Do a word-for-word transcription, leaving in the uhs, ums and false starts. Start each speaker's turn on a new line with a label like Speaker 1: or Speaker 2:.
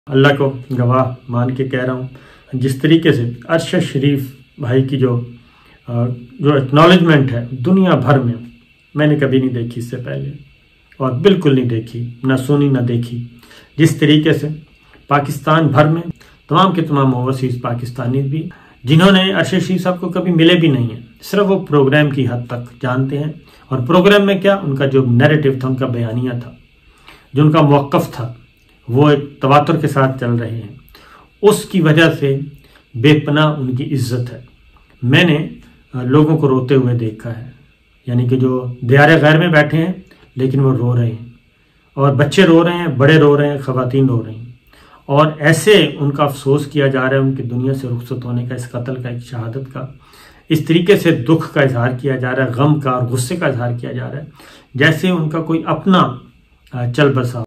Speaker 1: अल्लाह को गवाह मान के कह रहा हूँ, जिस तरीके से अरशद शरीफ भाई की जो जो एक्नॉलेजमेंट है दुनिया भर में मैंने कभी नहीं देखी इससे पहले, और बिल्कुल नहीं देखी, ना सुनी ना देखी। जिस तरीके से पाकिस्तान भर में तमाम के तमाम ओवरसीज़ पाकिस्तानी भी जिन्होंने अरशद शरीफ साहब को कभी मिले भी नहीं हैं, सिर्फ वो प्रोग्राम की हद तक जानते हैं। और प्रोग्राम में क्या उनका जो नैरेटिव था, उनका बयानिया था, जो उनका मौक़िफ़ था, वो एक तवातुर के साथ चल रहे हैं। उसकी वजह से बेपनाह उनकी इज्जत है। मैंने लोगों को रोते हुए देखा है, यानी कि जो दियारे गैर में बैठे हैं लेकिन वो रो रहे हैं, और बच्चे रो रहे हैं, बड़े रो रहे हैं, ख़वातीन रो रही हैं, और ऐसे उनका अफसोस किया जा रहा है उनकी दुनिया से रुखसत होने का, इस कत्ल का, एक शहादत का। इस तरीके से दुख का इजहार किया जा रहा है, गम का और गुस्से का इजहार किया जा रहा है, जैसे उनका कोई अपना चल बसा।